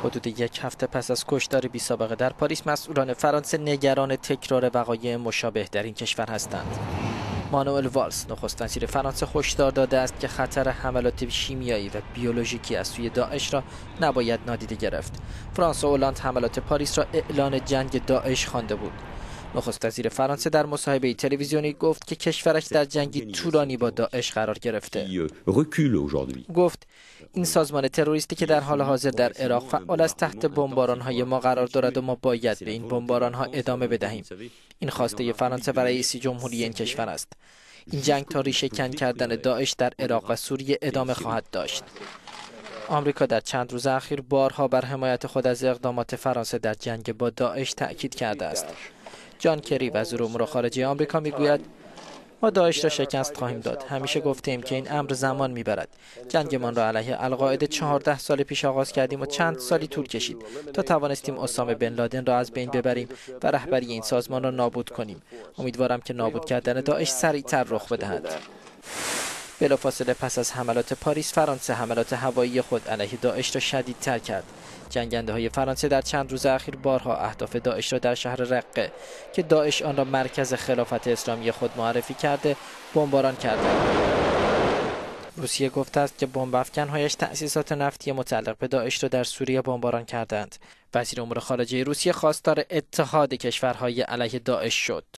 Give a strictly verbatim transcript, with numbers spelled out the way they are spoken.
حدود یک هفته پس از کشتار بی‌سابقه در پاریس، مسئولان فرانسه نگران تکرار وقایع مشابه در این کشور هستند. مانوئل والز نخست وزیر فرانسه هشدار داده است که خطر حملات شیمیایی و بیولوژیکی از سوی داعش را نباید نادیده گرفت. فرانسوا هولند حملات پاریس را اعلان جنگ داعش خوانده بود. نخست وزیر فرانسه در مصاحبه تلویزیونی گفت که کشورش در جنگی طولانی با داعش قرار گرفته. گفت این سازمان تروریستی که در حال حاضر در عراق فعال است تحت بمباران‌های ما قرار دارد و ما باید به این بمباران‌ها ادامه بدهیم. این خواسته فرانسه و رئیس جمهوری این کشور است. این جنگ تا ریشه کن کردن داعش در عراق و سوریه ادامه خواهد داشت. آمریکا در چند روز اخیر بارها بر حمایت خود از اقدامات فرانسه در جنگ با داعش تأکید کرده است. جان کری وزیر امور خارجه آمریکا میگوید ما داعش را شکست خواهیم داد. همیشه گفتیم که این امر زمان میبرد. جنگمان را علیه القاعده چهارده سال پیش آغاز کردیم و چند سالی طول کشید تا توانستیم اسامه بن لادن را از بین ببریم و رهبری این سازمان را نابود کنیم. امیدوارم که نابود کردن داعش سریعتر رخ بدهد. بلافاصله پس از حملات پاریس، فرانسه حملات هوایی خود علیه داعش را شدیدتر کرد. جنگنده های فرانسه در چند روز اخیر بارها اهداف داعش را در شهر رقه که داعش آن را مرکز خلافت اسلامی خود معرفی کرده بمباران کردند. روسیه گفته است که بمب افکن‌هایش تأسیسات نفتی متعلق به داعش را در سوریه بمباران کردند. وزیر امور خارجه روسیه خواستار اتحاد کشورهای علیه داعش شد.